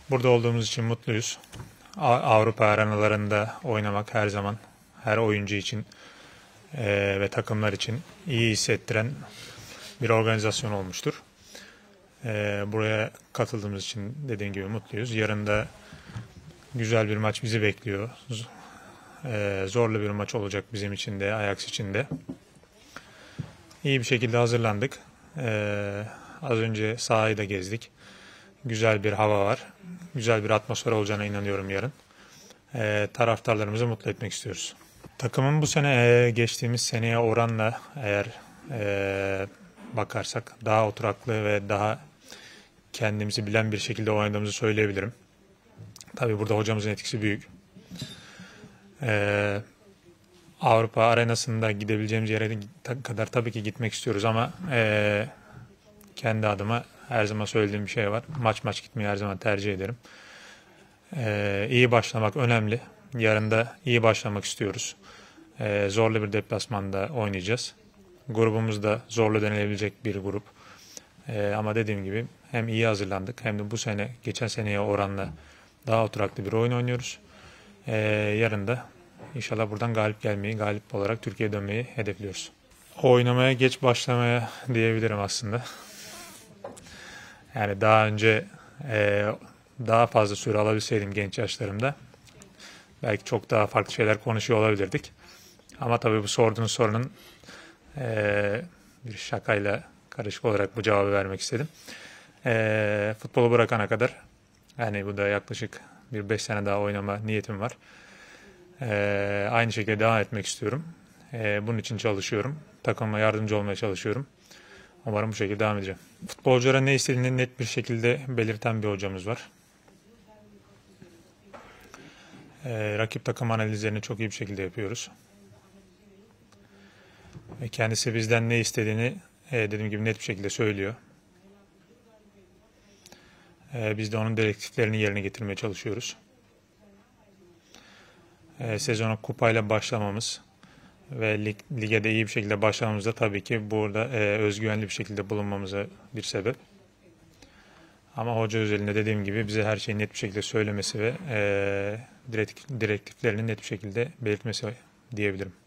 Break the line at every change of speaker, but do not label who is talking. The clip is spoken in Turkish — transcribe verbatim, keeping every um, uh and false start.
Burada olduğumuz için mutluyuz. Avrupa arenalarında oynamak her zaman her oyuncu için e, ve takımlar için iyi hissettiren bir organizasyon olmuştur. E, buraya katıldığımız için dediğim gibi mutluyuz. Yarın da güzel bir maç bizi bekliyor. E, zorlu bir maç olacak bizim için de, Ajax için de. İyi bir şekilde hazırlandık. E, az önce sahayı da gezdik. Güzel bir hava var. Güzel bir atmosfer olacağına inanıyorum yarın. E, taraftarlarımızı mutlu etmek istiyoruz. Takımın bu sene e, geçtiğimiz seneye oranla eğer e, bakarsak daha oturaklı ve daha kendimizi bilen bir şekilde oynadığımızı söyleyebilirim. Tabii burada hocamızın etkisi büyük. E, Avrupa arenasında gidebileceğimiz yere kadar tabii ki gitmek istiyoruz ama e, kendi adıma her zaman söylediğim bir şey var. Maç maç gitmeyi her zaman tercih ederim. E, iyi başlamak önemli. Yarın da iyi başlamak istiyoruz. E, zorlu bir deplasmanda oynayacağız. Grubumuz da zorlu denilebilecek bir grup. E, ama dediğim gibi hem iyi hazırlandık hem de bu sene geçen seneye oranla daha oturaklı bir oyun oynuyoruz. E, yarın da İnşallah buradan galip gelmeyi, galip olarak Türkiye'ye dönmeyi hedefliyoruz. Oynamaya geç başlamaya diyebilirim aslında. Yani daha önce e, daha fazla süre alabilseydim genç yaşlarımda belki çok daha farklı şeyler konuşuyor olabilirdik. Ama tabii bu sorduğunuz sorunun e, bir şakayla karışık olarak bu cevabı vermek istedim. E, futbolu bırakana kadar yani bu da yaklaşık bir beş sene daha oynama niyetim var. Ee, aynı şekilde devam etmek istiyorum. Ee, bunun için çalışıyorum. Takımıma yardımcı olmaya çalışıyorum. Umarım bu şekilde devam edeceğim. Futbolculara ne istediğini net bir şekilde belirten bir hocamız var. Ee, rakip takım analizlerini çok iyi bir şekilde yapıyoruz. Ve kendisi bizden ne istediğini e, dediğim gibi net bir şekilde söylüyor. Ee, biz de onun direktiflerini yerine getirmeye çalışıyoruz. E, sezona kupayla başlamamız ve lig, lige de iyi bir şekilde başlamamız da tabii ki burada e, özgüvenli bir şekilde bulunmamıza bir sebep. Ama hoca özelinde dediğim gibi bize her şeyi net bir şekilde söylemesi ve e, direktiflerini net bir şekilde belirtmesi diyebilirim.